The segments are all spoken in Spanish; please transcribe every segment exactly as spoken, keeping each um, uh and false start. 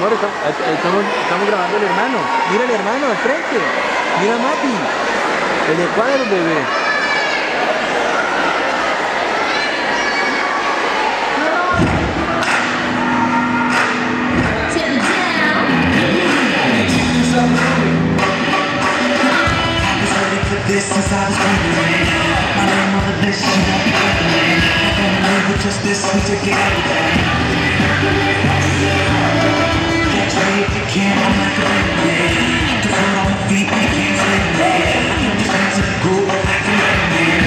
amor, estamos, estamos, estamos grabando el hermano. Mira el hermano al frente. Mira a Mati. El de cuadro, bebé. This since I was wondering, my name on the list, she won't be wondering. I don't know who just this, we took everything. Catch me if you can, I'm like a ring. To put on my feet, you can't swing me. Just hands in the groove, I'm like a ring.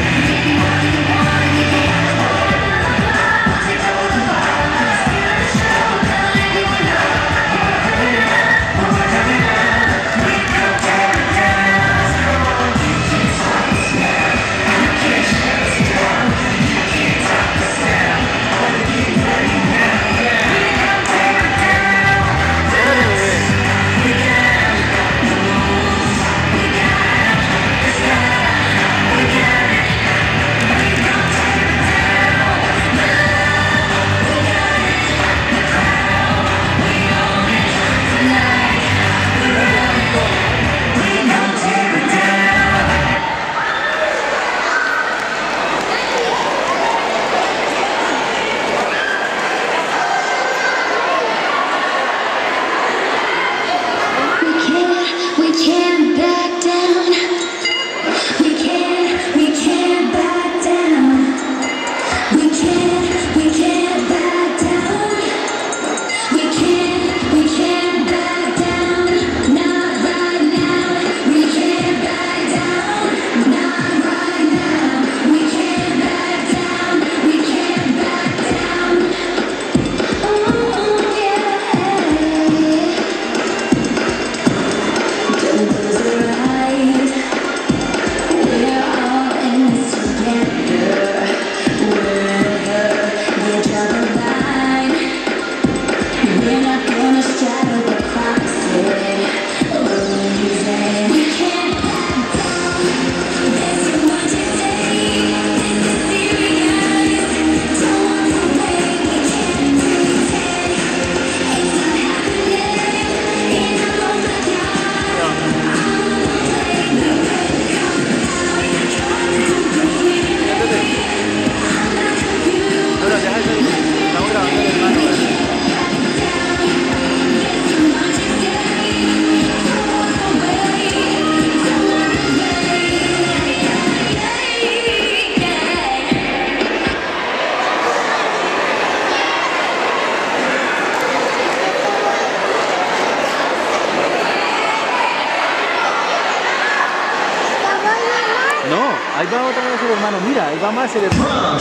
Ahí va otra vez el hermano, mira, ahí va más el hermano.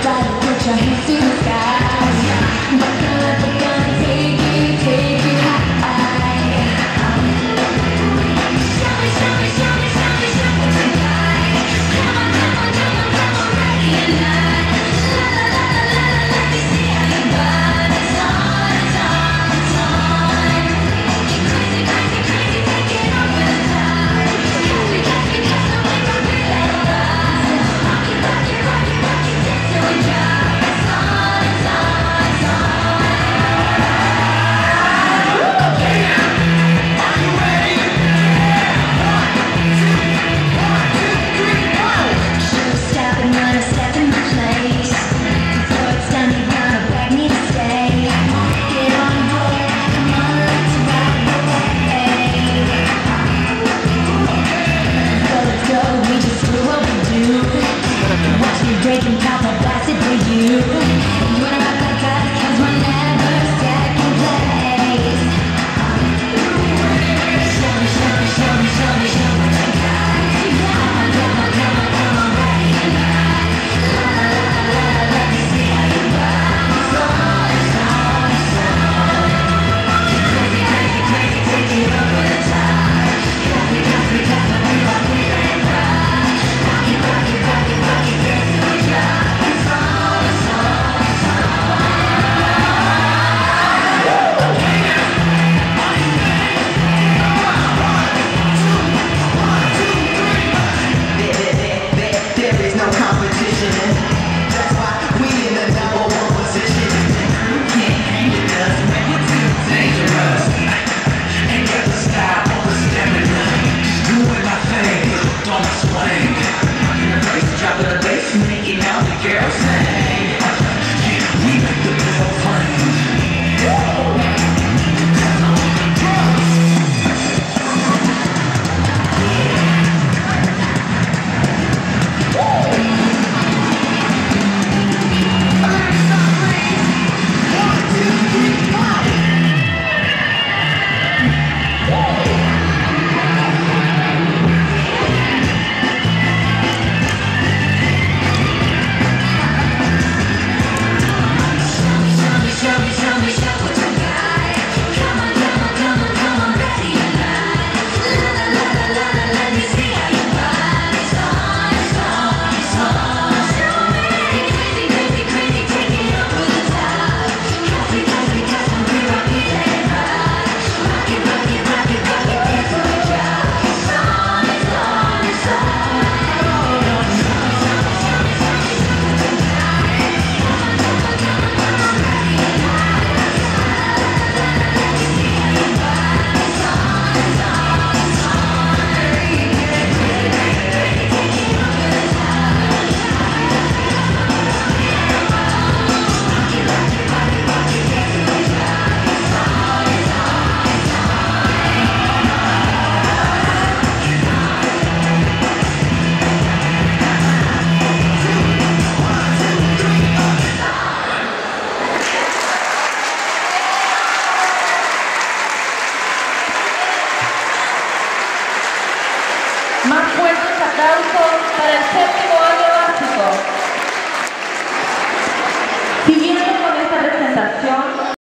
Take you, take you high. Más fuertes aplausos para el